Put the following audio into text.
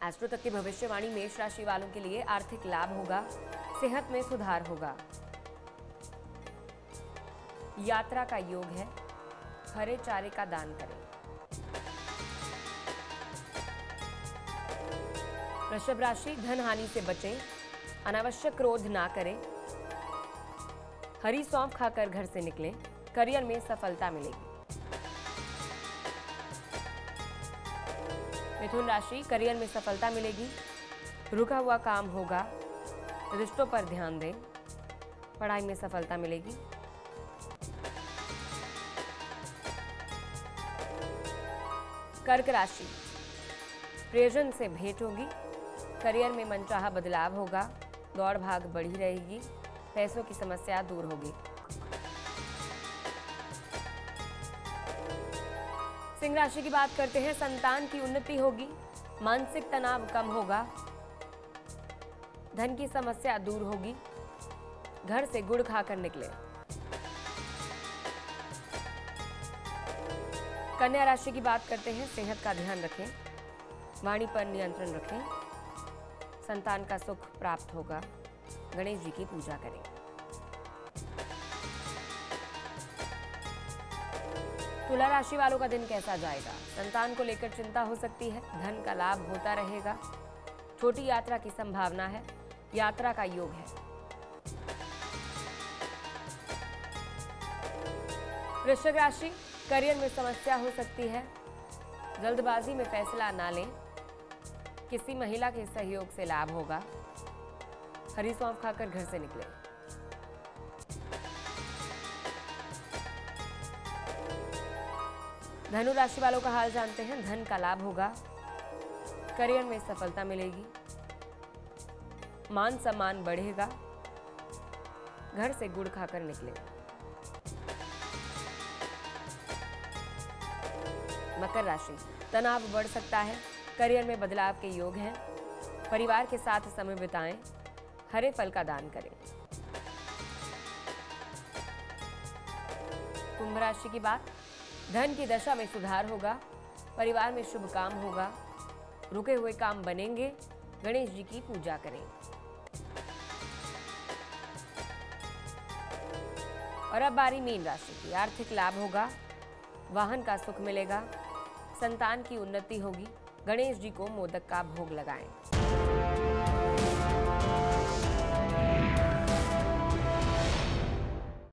Astro तक की भविष्यवाणी मेष राशि वालों के लिए आर्थिक लाभ होगा, सेहत में सुधार होगा, यात्रा का योग है, हरे चारे का दान करें। वृषभ राशि, धन हानि से बचें, अनावश्यक क्रोध ना करें, हरी सौंफ खाकर घर से निकलें, करियर में सफलता मिलेगी। मिथुन राशि, करियर में सफलता मिलेगी, रुका हुआ काम होगा, रिश्तों पर ध्यान दें, पढ़ाई में सफलता मिलेगी। कर्क राशि, प्रियजन से भेंट होगी, करियर में मनचाहा बदलाव होगा, दौड़ भाग बढ़ी रहेगी, पैसों की समस्या दूर होगी। सिंह राशि की बात करते हैं, संतान की उन्नति होगी, मानसिक तनाव कम होगा, धन की समस्या दूर होगी, घर से गुड़ खाकर निकले। कन्या राशि की बात करते हैं, सेहत का ध्यान रखें, वाणी पर नियंत्रण रखें, संतान का सुख प्राप्त होगा, गणेश जी की पूजा करें। तुला राशि वालों का दिन कैसा जाएगा? संतान को लेकर चिंता हो सकती है, धन का लाभ होता रहेगा, छोटी यात्रा की संभावना है, यात्रा का योग है। वृश्चिक राशि, करियर में समस्या हो सकती है, जल्दबाजी में फैसला ना लें, किसी महिला के सहयोग से लाभ होगा, हरी सौंफ खाकर घर से निकलें। धनु राशि वालों का हाल जानते हैं, धन का लाभ होगा, करियर में सफलता मिलेगी, मान सम्मान बढ़ेगा, घर से गुड़ खाकर निकले। मकर राशि, तनाव बढ़ सकता है, करियर में बदलाव के योग हैं, परिवार के साथ समय बिताएं, हरे फल का दान करें। कुंभ राशि की बात, धन की दशा में सुधार होगा, परिवार में शुभ काम होगा, रुके हुए काम बनेंगे, गणेश जी की पूजा करें। और अब बारी मीन राशि की, आर्थिक लाभ होगा, वाहन का सुख मिलेगा, संतान की उन्नति होगी, गणेश जी को मोदक का भोग लगाएं।